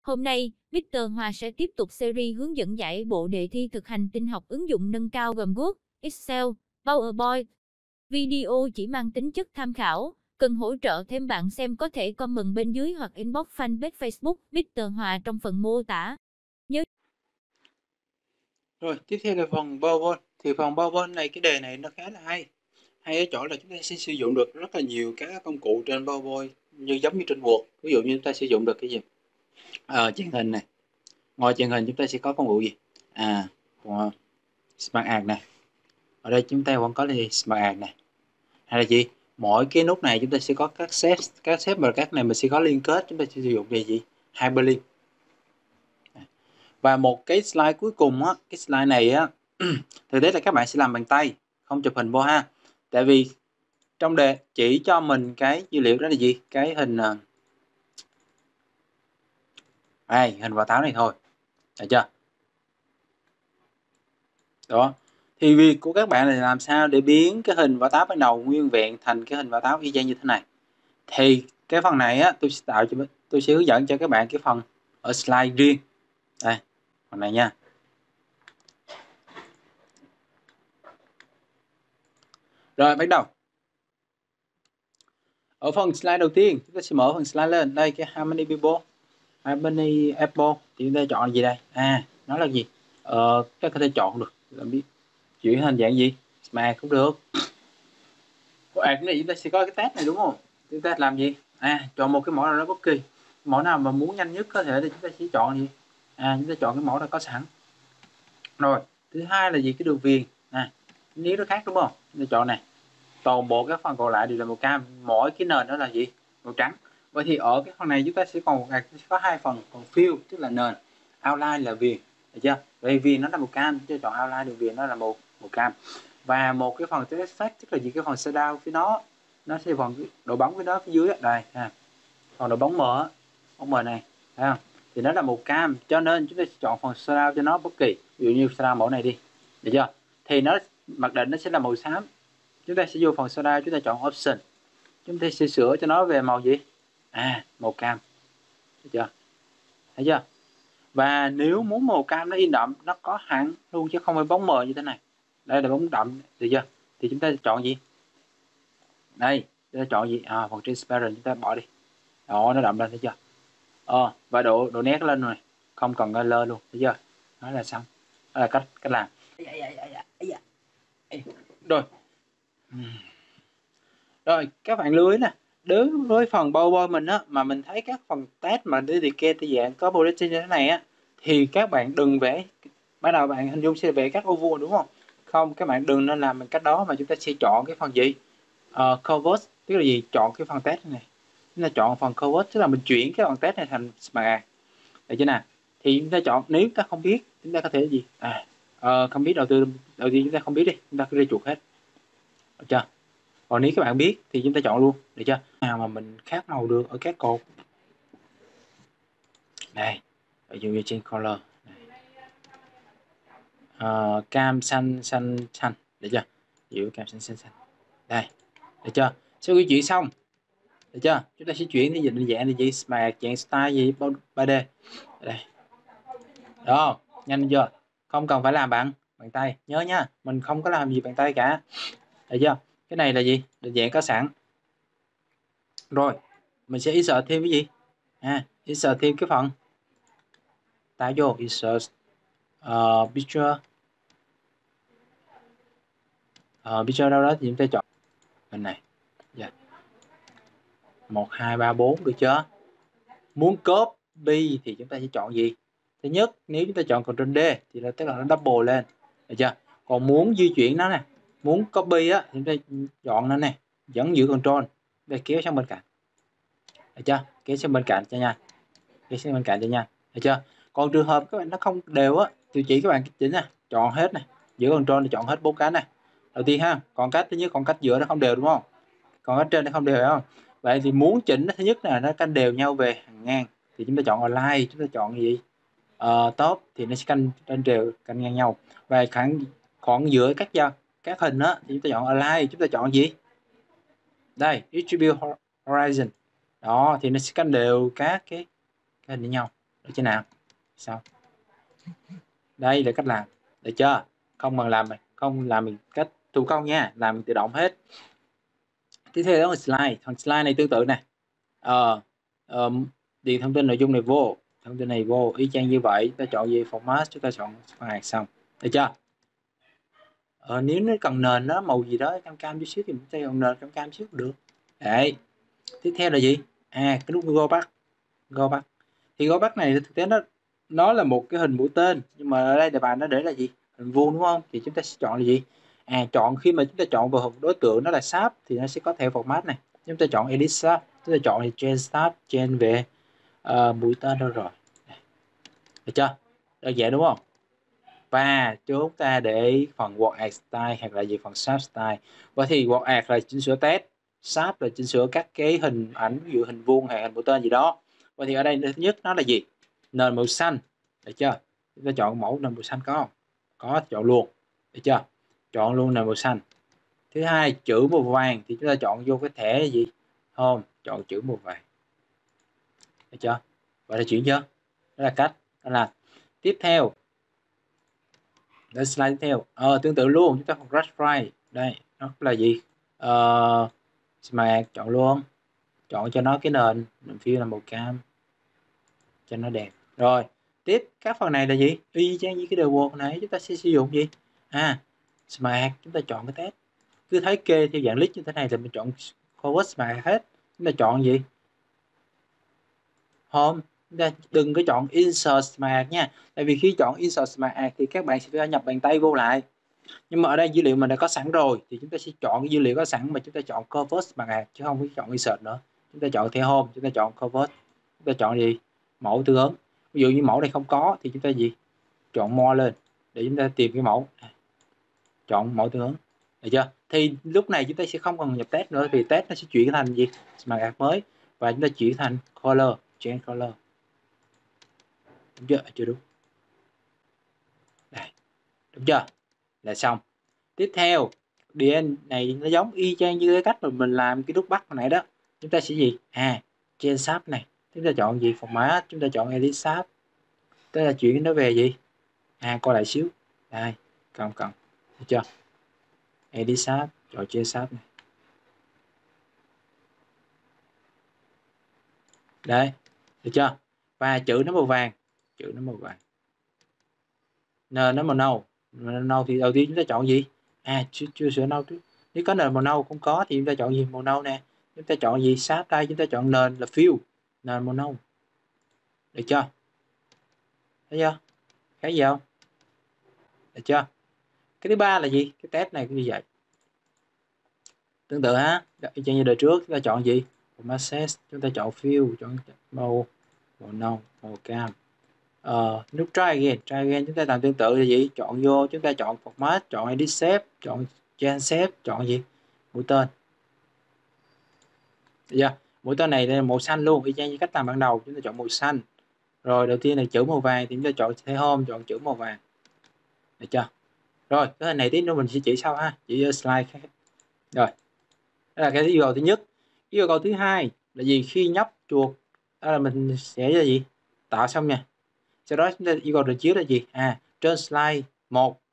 Hôm nay, Mr. Hòa sẽ tiếp tục series hướng dẫn giải bộ đề thi thực hành tin học ứng dụng nâng cao gồm Word, Excel, PowerPoint. Video chỉ mang tính chất tham khảo, cần hỗ trợ thêm bạn xem có thể comment bên dưới hoặc inbox fanpage Facebook Mr. Hòa trong phần mô tả. Rồi, tiếp theo là phần PowerPoint. Thì phần PowerPoint này, cái đề này nó khá là hay. Hay ở chỗ là chúng ta sẽ sử dụng được rất là nhiều các công cụ trên PowerPoint giống như trên Word. Ví dụ như chúng ta sử dụng được cái gì? Truyền hình này. Ngoài truyền hình chúng ta sẽ có công cụ gì? Smart Art này. Ở đây chúng ta vẫn có là gì? Smart Art này. Hay là gì? Mỗi cái nút này chúng ta sẽ có các xếp và các này mình sẽ có liên kết, chúng ta sẽ sử dụng về gì? Hyperlink. Và một cái slide cuối cùng á, cái slide này á thực tế là các bạn sẽ làm bằng tay, không chụp hình vô ha. Tại vì trong đề chỉ cho mình cái dữ liệu đó là gì? Cái hình hình quả táo này thôi. Được chưa? Đó. Thì việc của các bạn là làm sao để biến cái hình quả táo ban đầu nguyên vẹn thành cái hình quả táo y chang như thế này. Thì cái phần này á, tôi sẽ hướng dẫn cho các bạn cái phần ở slide riêng. Đây, phần này nha. Rồi, bắt đầu. Ở phần slide đầu tiên, chúng ta sẽ mở phần slide lên. Đây, cái how many apple thì chúng ta chọn gì đây? Nó là gì? Các có thể chọn được. Làm biết chuyển hình dạng gì? Smart cũng được. Cái này chúng ta sẽ có cái test này đúng không? Chúng ta làm gì? Chọn một cái mẫu nào đó bất kỳ. Mẫu nào mà muốn nhanh nhất có thể thì chúng ta sẽ chọn gì? Chúng ta chọn cái mẫu đó có sẵn. Rồi, thứ hai là gì? Cái đường viền. Nếu nó khác đúng không? Chúng ta chọn này. Toàn bộ các phần còn lại đều là màu cam, mỗi cái nền đó là gì? Màu trắng. Vậy thì ở cái phần này chúng ta sẽ còn có hai phần, còn fill tức là nền, outline là viền, được chưa? Vậy viền nó là màu cam, chứ chọn outline đường viền nó là màu cam. Và một cái phần text effect tức là gì? Cái phần shadow với nó sẽ phần độ bóng với nó phía dưới đây ha. Còn độ bóng mờ này, thấy không? Thì nó là màu cam, cho nên chúng ta sẽ chọn phần shadow cho nó bất kỳ. Ví dụ như shadow mẫu này đi, được chưa? Thì nó mặc định nó sẽ là màu xám. Chúng ta sẽ vô phần shadow, chúng ta chọn option, chúng ta sẽ sửa cho nó về màu gì? Màu cam, được chưa? Thấy chưa? Và nếu muốn màu cam nó in đậm, nó có hẳn luôn chứ không phải bóng mờ như thế này. Đây là bóng đậm, được chưa? Thì chúng ta chọn gì? Đây, chúng ta chọn gì? Phần transparent chúng ta bỏ đi. Đó, nó đậm lên, thấy chưa? Và độ nét lên rồi, không cần lơ luôn, thấy chưa? Đó là xong. Đó là cách làm. Rồi, các bạn lưu ý nè, đối với phần PowerPoint mình á, mà mình thấy các phần test mà để liệt kê dạng có bulletin như thế này á, thì các bạn đừng vẽ, bắt đầu bạn hình dung sẽ vẽ các ô vuông đúng không? Không, các bạn đừng nên làm bằng cách đó, mà chúng ta sẽ chọn cái phần gì? Convert, tức là gì? Chọn cái phần test này. Chúng ta chọn phần convert, tức là mình chuyển cái phần test này thành smart. Được chưa nào? Thì chúng ta chọn, nếu chúng ta không biết, chúng ta có thể gì? Không biết đầu tiên chúng ta không biết đi, chúng ta cứ đi chuột hết. Được chưa? Còn nếu các bạn biết thì chúng ta chọn luôn, được chưa? Nào mà mình khác màu được ở các cột. Đây, ví dụ như trên color. Cam xanh, được chưa? Ví dụ cam xanh. Đây, được chưa? Sau khi chuyển xong, được chưa? Chúng ta sẽ chuyển đến định dạng gì? Smart, dạng style gì? 3D. Đây. Đó, nhanh chưa? Không cần phải làm bằng tay. Nhớ nha, mình không có làm gì bằng tay cả. Được chưa? Cái này là gì? Định dạng có sẵn. Rồi, mình sẽ insert thêm cái gì? Insert thêm cái phần tải vô, insert picture. Picture đâu đó thì chúng ta chọn bên này. 1, 2, 3, 4 được chưa? Muốn copy thì chúng ta sẽ chọn gì? Thứ nhất, nếu chúng ta chọn Ctrl D thì là tức là nó double lên, được chưa? Còn muốn di chuyển nó nè, muốn copy á, chúng ta chọn nó này, vẫn giữ Ctrl để kéo sang bên cạnh, được chưa? Kéo sang bên cạnh cho nha, được chưa? Còn trường hợp các bạn nó không đều á, thì chỉ các bạn chỉnh nè, chọn hết này, giữ Ctrl để chọn hết 4 cái này. Đầu tiên ha, còn cách thứ nhất, còn cách giữa nó không đều đúng không? Còn cách trên nó không đều phải không? Vậy thì muốn chỉnh thứ nhất là nó canh đều nhau về hàng ngang thì chúng ta chọn align, chúng ta chọn gì? Top thì nó sẽ canh đều, canh ngang nhau. Và khoảng giữa các hình á thì chúng ta chọn align, chúng ta chọn gì? Đây, distribute horizon. Đó thì nó sẽ canh đều các cái hình với nhau. Được chưa nào? Sao? Đây là cách làm. Được chưa? Không làm mình cách thủ công nha, làm mình tự động hết. Tiếp theo đó là slide. Phần slide này tương tự nè. Điền thông tin nội dung này vô, thông tin này vô y chang như vậy. Ta chọn gì format, chúng ta chọn hạt xong. Được chưa? Nếu nó cần nền nó màu gì đó cam cam chút xíu thì chúng ta chọn nền cam cam xíu cũng được. Đấy. Tiếp theo là gì? Cái nút go back. Thì go back này thực tế nó là một cái hình mũi tên, nhưng mà ở đây đề bài nó để là gì? Hình vuông đúng không? Thì chúng ta sẽ chọn là gì? Chọn khi mà chúng ta chọn vào đối tượng nó là sáp thì nó sẽ có theo format này. Chúng ta chọn edit sáp, chúng ta chọn thì change sáp, change về mũi tên đâu rồi. Được chưa? Đơn giản đúng không? Và chúng ta để phần word art style hoặc là gì phần sáp style. Vậy thì word art là chỉnh sửa text, sáp là chỉnh sửa các cái hình ảnh, ví dụ hình vuông hay hình mũi tên gì đó. Vậy thì ở đây thứ nhất nó là gì? Nền màu xanh. Được chưa? Chúng ta chọn mẫu nền màu xanh có không? Có, chọn luôn. Được chưa? Chọn luôn nền màu xanh. Thứ hai, chữ màu vàng thì chúng ta chọn vô cái thẻ gì? Home, chọn chữ màu vàng. Được chưa? Vậy là chuyển chưa? Đó là cách. Đó là tiếp theo. Để slide tiếp theo. Tương tự luôn, chúng ta còn brush fry. Đây, nó là gì? Smart, chọn luôn. Chọn cho nó cái nền fill là màu cam cho nó đẹp. Rồi, tiếp các phần này là gì? Y chang như cái đồ word này chúng ta sẽ sử dụng gì? Smart, chúng ta chọn cái test. Cứ thấy kê theo dạng list như thế này thì mình chọn forward smart hết. Chúng ta chọn gì? Home. Chúng ta đừng có chọn insert smart nha. Tại vì khi chọn insert smart thì các bạn sẽ phải nhập bàn tay vô lại. Nhưng mà ở đây dữ liệu mình đã có sẵn rồi thì chúng ta sẽ chọn cái dữ liệu có sẵn mà chúng ta chọn convert smart chứ không có chọn insert nữa. Chúng ta chọn theo home, chúng ta chọn convert. Chúng ta chọn gì? Mẫu tương ứng. Ví dụ như mẫu này không có thì chúng ta gì? Chọn more lên để chúng ta tìm cái mẫu. Chọn mẫu tương ứng. Được chưa? Thì lúc này chúng ta sẽ không cần nhập test nữa vì test nó sẽ chuyển thành gì? Smart art mới và chúng ta chuyển thành color, change color. Đúng chưa? Chưa đúng. Đây. Đúng chưa? Là xong. Tiếp theo, DN này nó giống y chang như cái cách mà mình làm cái nút bắt hồi nãy đó. Chúng ta sẽ gì? Trên sáp này. Chúng ta chọn gì? Format, chúng ta chọn edit sáp. Tức là chuyển nó về gì? Coi lại xíu. Đây, cần. Được chưa? Edit sáp, chọn trên sáp này. Đấy, được chưa? Và chữ nó màu vàng. Nền nó màu nâu. Nâu thì đầu tiên chúng ta chọn gì? Chưa sửa nâu trước. Nếu có nền màu nâu không có thì chúng ta chọn gì? Màu nâu nè. Chúng ta chọn gì? Sáp đây, chúng ta chọn nền là fill, nền màu nâu. Được chưa? Thấy chưa? Cái gì không? Được chưa? Cái thứ ba là gì? Cái test này cũng như vậy. Tương tự ha. Chẳng như đời trước chúng ta chọn gì? Format, chúng ta chọn fill, chọn màu nâu, màu cam. Nút try again chúng ta làm tương tự là gì? Chọn vô, chúng ta chọn format, chọn edit shape, chọn change shape, chọn gì? Mũi tên. Được chưa? Mũi tên này là màu xanh luôn, y chang như cách làm ban đầu, chúng ta chọn màu xanh. Rồi đầu tiên là chữ màu vàng thì chúng ta chọn theo home, chọn chữ màu vàng. Được chưa? Rồi, cái hình này tí nữa mình sẽ chỉ sau ha, chỉ slide khác. Rồi. Đó là cái yêu cầu thứ nhất. Yêu cầu thứ hai là gì? Khi nhấp chuột, đó là mình sẽ là gì? Tạo xong nha. Sau đó chúng ta yêu cầu trình chiếu là gì? Trên slide 1.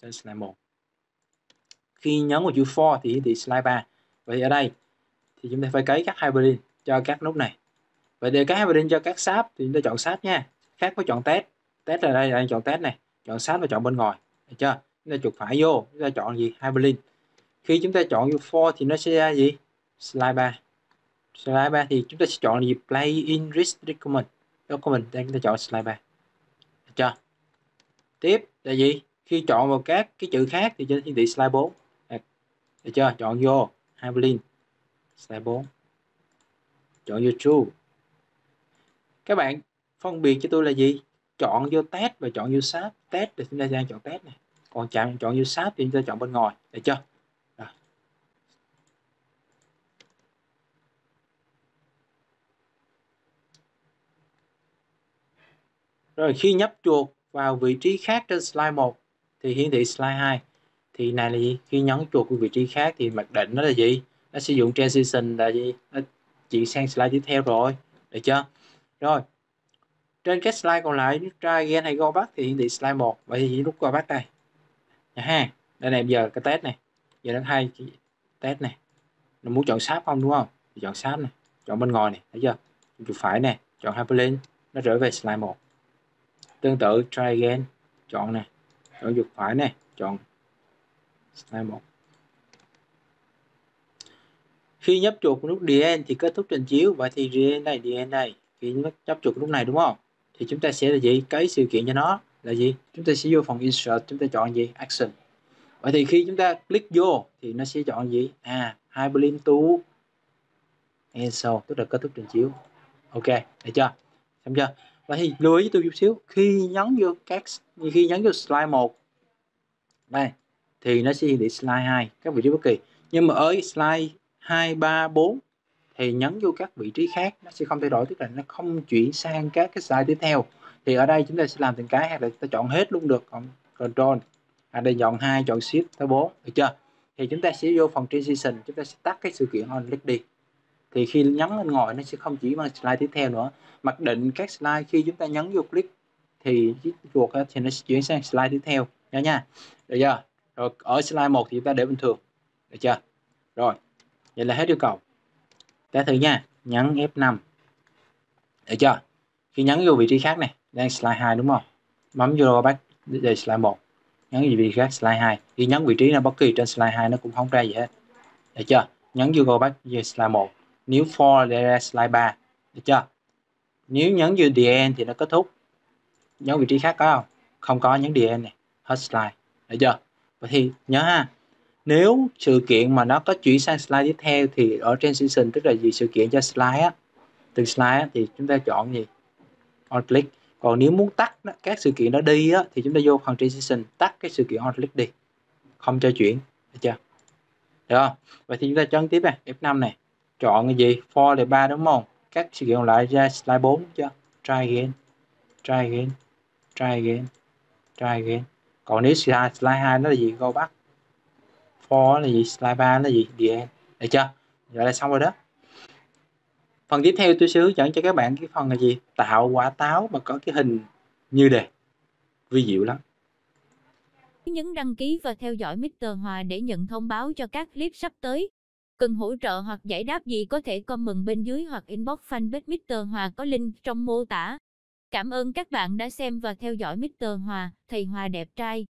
Khi nhấn vào chữ for thì hiển thị slide 3. Vậy ở đây thì chúng ta phải cấy các hyperlink cho các nút này. Vậy để các hyperlink cho các sáp thì chúng ta chọn sáp nha. Khác với chọn test. Test là đây, chọn test này. Chọn sáp và chọn bên ngoài. Được chưa? Chúng ta chuột phải vô, chúng ta chọn gì? Hyperlink. Khi chúng ta chọn vô for thì nó sẽ ra gì? Slide 3. Slide 3 thì chúng ta sẽ chọn gì? Play in Rich Document. Đây chúng ta chọn slide 3. Được chưa? Tiếp là gì? Khi chọn vào các cái chữ khác thì trên hiển thị slide 4. Được chưa? Chọn vô hyperlink slide 4. Chọn vô true. Các bạn phân biệt cho tôi là gì? Chọn vô test và chọn vô sáp. Test thì chúng ta đang chọn test này. Còn chọn vô sáp thì chúng ta chọn bên ngoài. Được chưa? Rồi khi nhấp chuột vào vị trí khác trên slide 1 thì hiển thị slide 2. Thì này là gì? Khi nhấn chuột vào vị trí khác thì mặc định nó là gì? Nó sử dụng transition là gì? Nó chuyển sang slide tiếp theo rồi. Được chưa? Rồi. Trên cái slide còn lại, try again hay go back thì hiển thị slide 1. Vậy thì chỉ nút go back đây. Nha ha. Đây này, giờ cái test này. Giờ nó hay cái test này. Nó muốn chọn Sharp không đúng không? Thì chọn Sharp này, chọn bên ngoài này, thấy chưa? Chuột phải nè, chọn Hyperlink, nó trở về slide 1. Tương tự try again, chọn nè, chọn chuột phải nè, chọn slide 1. Khi nhấp chuột nút The End thì kết thúc trình chiếu. Vậy thì The End đây. Khi nhấp chuột nút này đúng không? Thì chúng ta sẽ là gì? Cái sự kiện cho nó là gì? Chúng ta sẽ vô phần Insert, chúng ta chọn gì? Action. Vậy thì khi chúng ta click vô thì nó sẽ chọn gì? Hyperlink to End Show, tức là kết thúc trình chiếu. Ok, được chưa? Xong chưa? Vậy thì lưu ý với tôi chút xíu, khi nhấn vô slide 1 đây thì nó sẽ hiển thị slide 2 các vị trí bất kỳ. Nhưng mà ở slide 2, 3, 4 thì nhấn vô các vị trí khác nó sẽ không thay đổi, tức là nó không chuyển sang các cái slide tiếp theo. Thì ở đây chúng ta sẽ làm từng cái, hoặc là chúng ta chọn hết luôn được, còn Control đây chọn 2, chọn Shift tới 4, được chưa? Thì chúng ta sẽ vô phần Transition, chúng ta sẽ tắt cái sự kiện on click đi. Thì khi nhấn lên ngồi nó sẽ không chỉ vào slide tiếp theo nữa. Mặc định các slide khi chúng ta nhấn vô click thì chuột thì nó sẽ chuyển sang slide tiếp theo nha. Được chưa? Rồi ở slide 1 thì chúng ta để bình thường. Được chưa? Rồi. Vậy là hết yêu cầu. Ta thử nha. Nhấn F5. Được chưa? Khi nhấn vô vị trí khác này, đang slide 2 đúng không? Bấm vô rollback về slide 1. Nhấn vị trí khác slide 2. Khi nhấn vị trí nào bất kỳ trên slide 2 nó cũng không ra gì hết. Được chưa? Nhấn vô rollback về slide 1. Nếu for để ra slide 3. Được chưa? Nếu nhấn vô The End thì nó kết thúc. Nhấn vị trí khác có không? Không có, nhấn The End này. Hết slide. Được chưa? Vậy thì nhớ ha. Nếu sự kiện mà nó có chuyển sang slide tiếp theo thì ở Transition, tức là gì? Sự kiện cho slide á. Từ slide á, thì chúng ta chọn gì? On click. Còn nếu muốn tắt các sự kiện đó đi á, thì chúng ta vô phần Transition, tắt cái sự kiện on click đi. Không cho chuyển. Được chưa? Được không? Vậy thì chúng ta chọn tiếp này. F5 này. Chọn cái gì? For là 3 đúng không? Các sự kiện còn lại ra slide 4 chưa? Try again. Try again. Try again. Try again. Còn nếu slide 2 nó là gì? Go back. For là gì? Slide 3 là gì? The End. Được chưa? Vậy là xong rồi đó. Phần tiếp theo tôi sẽ hướng dẫn cho các bạn cái phần là gì? Tạo quả táo mà có cái hình như đề. Vi diệu lắm. Nhấn đăng ký và theo dõi Mr. Hòa để nhận thông báo cho các clip sắp tới. Cần hỗ trợ hoặc giải đáp gì có thể comment bên dưới hoặc inbox fanpage Mr. Hòa có link trong mô tả. Cảm ơn các bạn đã xem và theo dõi Mr. Hòa, thầy Hòa đẹp trai.